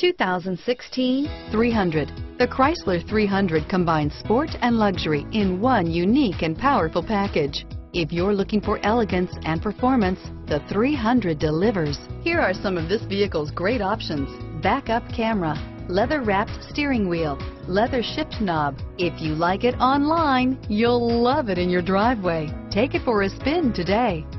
2016 300. The Chrysler 300 combines sport and luxury in one unique and powerful package. If you're looking for elegance and performance, the 300 delivers. Here are some of this vehicle's great options: backup camera, leather-wrapped steering wheel, leather shift knob. If you like it online, you'll love it in your driveway. Take it for a spin today.